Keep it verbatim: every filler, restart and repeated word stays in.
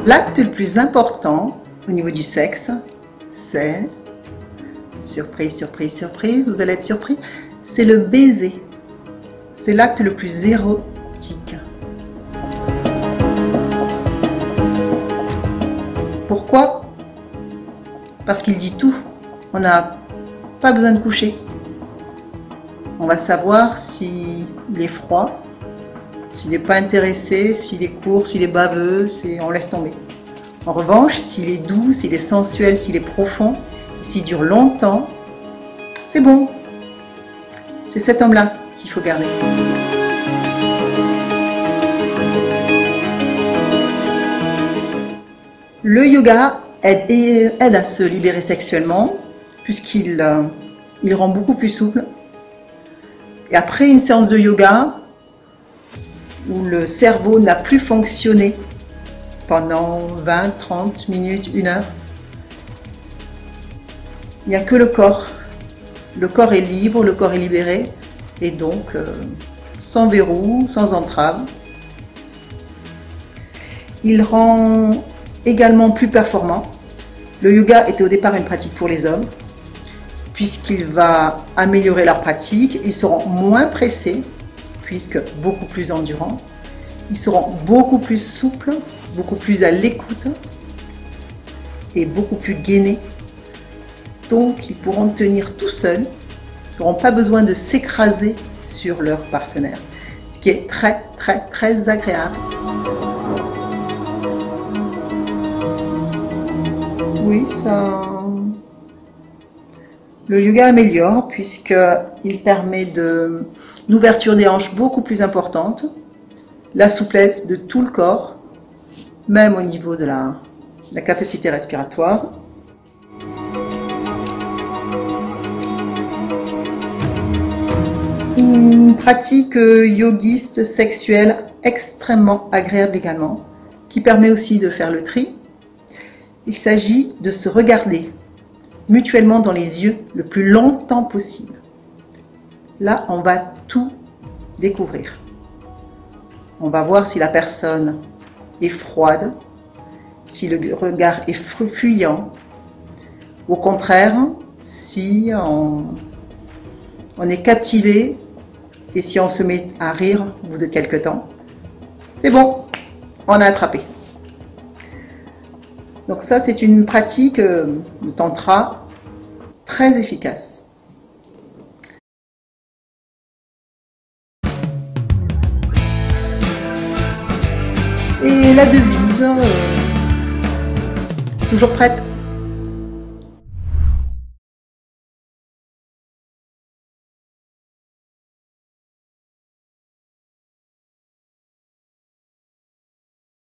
L'acte le plus important au niveau du sexe, c'est, surprise, surprise, surprise, vous allez être surpris, c'est le baiser. C'est l'acte le plus érotique. Pourquoi? Parce qu'il dit tout. On n'a pas besoin de coucher. On va savoir s'il est froid, s'il n'est pas intéressé, s'il est court, s'il est baveux, on laisse tomber. En revanche, s'il est doux, s'il est sensuel, s'il est profond, s'il dure longtemps, c'est bon. C'est cet homme-là qu'il faut garder. Le yoga aide, aide à se libérer sexuellement, puisqu'il euh, il rend beaucoup plus souple. Et après une séance de yoga, où le cerveau n'a plus fonctionné pendant vingt, trente minutes, une heure, il n'y a que le corps. Le corps est libre, le corps est libéré, et donc euh, sans verrou, sans entrave. Il rend également plus performant. Le yoga était au départ une pratique pour les hommes, puisqu'il va améliorer leur pratique. Ils seront moins pressés, puisque beaucoup plus endurants. Ils seront beaucoup plus souples, beaucoup plus à l'écoute et beaucoup plus gainés. Donc ils pourront tenir tout seuls, ils n'auront pas besoin de s'écraser sur leur partenaire, ce qui est très très très agréable. Oui, ça... Le yoga améliore puisqu'il permet de... une ouverture des hanches beaucoup plus importante, la souplesse de tout le corps, même au niveau de la, la capacité respiratoire. Une pratique yogiste sexuelle extrêmement agréable également, qui permet aussi de faire le tri. Il s'agit de se regarder mutuellement dans les yeux le plus longtemps possible. Là, on va tout découvrir. On va voir si la personne est froide, si le regard est fuyant. Au contraire, si on, on est captivé et si on se met à rire au bout de quelque temps, c'est bon, on a attrapé. Donc ça, c'est une pratique, euh, le tantra, très efficace. Et la devise, euh, toujours prête.